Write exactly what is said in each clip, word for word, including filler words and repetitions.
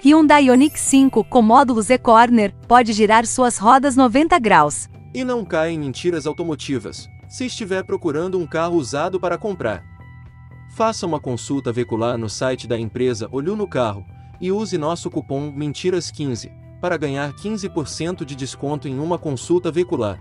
Hyundai Ioniq cinco com módulos E-Corner pode girar suas rodas noventa graus. E não cai em mentiras automotivas, se estiver procurando um carro usado para comprar. Faça uma consulta veicular no site da empresa Olho no Carro e use nosso cupom Mentiras quinze para ganhar quinze por cento de desconto em uma consulta veicular.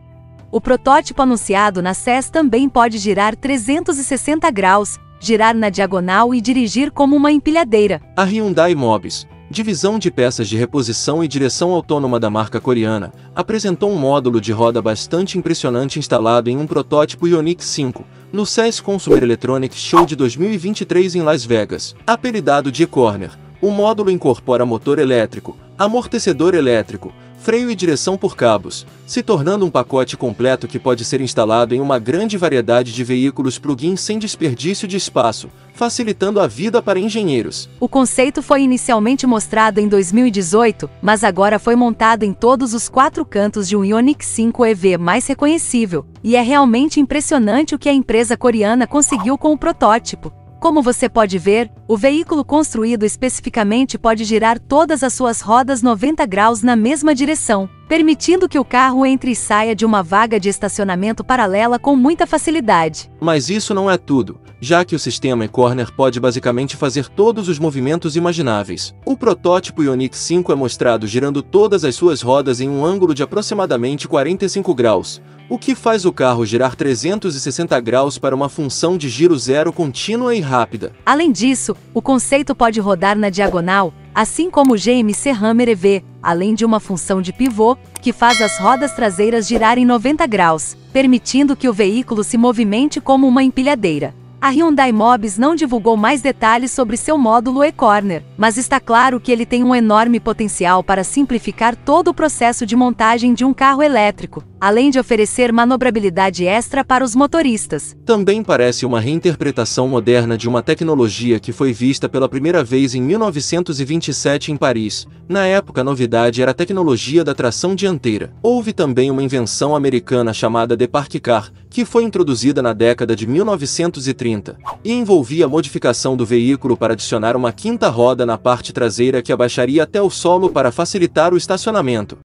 O protótipo anunciado na C E S também pode girar trezentos e sessenta graus, girar na diagonal e dirigir como uma empilhadeira. A Hyundai Mobis, divisão de peças de reposição e direção autônoma da marca coreana, apresentou um módulo de roda bastante impressionante instalado em um protótipo Ioniq cinco, no C E S Consumer Electronics Show de dois mil e vinte e três em Las Vegas. Apelidado de E-Corner, o módulo incorpora motor elétrico, amortecedor elétrico, freio e direção por cabos, se tornando um pacote completo que pode ser instalado em uma grande variedade de veículos plug-in sem desperdício de espaço, facilitando a vida para engenheiros. O conceito foi inicialmente mostrado em dois mil e dezoito, mas agora foi montado em todos os quatro cantos de um Ioniq cinco E V mais reconhecível, e é realmente impressionante o que a empresa coreana conseguiu com o protótipo. Como você pode ver, o veículo construído especificamente pode girar todas as suas rodas noventa graus na mesma direção, permitindo que o carro entre e saia de uma vaga de estacionamento paralela com muita facilidade. Mas isso não é tudo, já que o sistema E-Corner pode basicamente fazer todos os movimentos imagináveis. O protótipo Ioniq cinco é mostrado girando todas as suas rodas em um ângulo de aproximadamente quarenta e cinco graus, o que faz o carro girar trezentos e sessenta graus para uma função de giro zero contínua e rápida. Além disso, o conceito pode rodar na diagonal, assim como o G M C Hammer E V, além de uma função de pivô, que faz as rodas traseiras girarem noventa graus, permitindo que o veículo se movimente como uma empilhadeira. A Hyundai Mobis não divulgou mais detalhes sobre seu módulo E-Corner, mas está claro que ele tem um enorme potencial para simplificar todo o processo de montagem de um carro elétrico, além de oferecer manobrabilidade extra para os motoristas. Também parece uma reinterpretação moderna de uma tecnologia que foi vista pela primeira vez em mil novecentos e vinte e sete em Paris. Na época a novidade era a tecnologia da tração dianteira. Houve também uma invenção americana chamada The Park Car, que foi introduzida na década de mil novecentos e trinta, e envolvia a modificação do veículo para adicionar uma quinta roda na parte traseira que abaixaria até o solo para facilitar o estacionamento.